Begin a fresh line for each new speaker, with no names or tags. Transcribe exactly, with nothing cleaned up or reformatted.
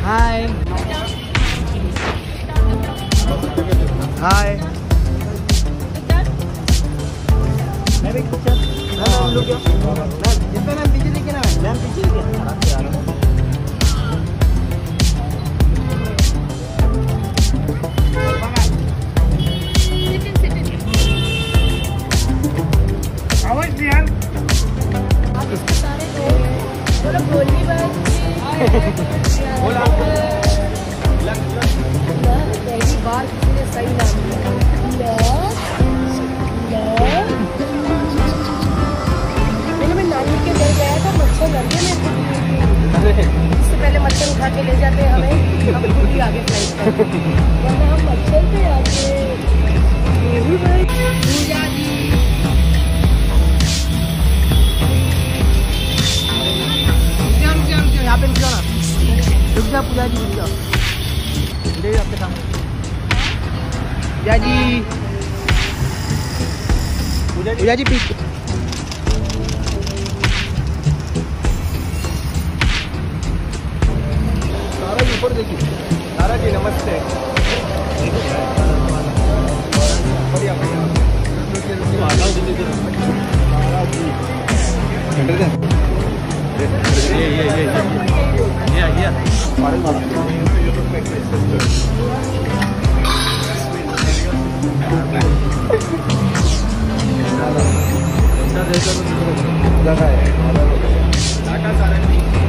हाय हाय मैं भी कुछ मैम लोग मैम जितना मैम पीछे लेके ना मैम पीछे लेके आराम से आराम आवाज यार आप इसके सारे बोलो बोलनी बात बोला पहली बार किसी ने सही नाम लिया मैंने मैं नानी के घर गया था मच्छर लग गया मेरे को इससे पहले मच्छर उठा के ले जाते हमें हम खुद ही आगे फ्लाइट करते वरना हम मच्छर पे आके पूजा जी यहाँ पे रुक जाओ ना रुक जाओ पूजा जी रुक जाओ दे आपके सामने पूजा जी पूजा जी पीछे तारा जी ऊपर देखिए तारा जी नमस्ते बढ़िया बढ़िया तारा जी ये ये ये ये ये लगा है